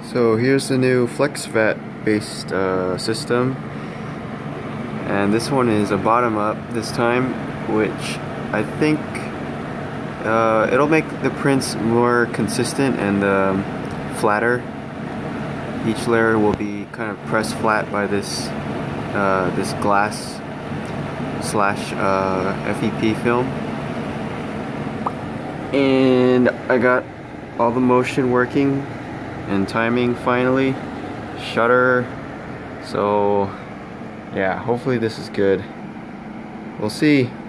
So here's the new FlexVat based system, and this one is a bottom up this time, which I think it'll make the prints more consistent and flatter. Each layer will be kind of pressed flat by this this glass slash FEP film, and I got all the motion working and timing finally, shutter. So yeah, hopefully this is good. We'll see.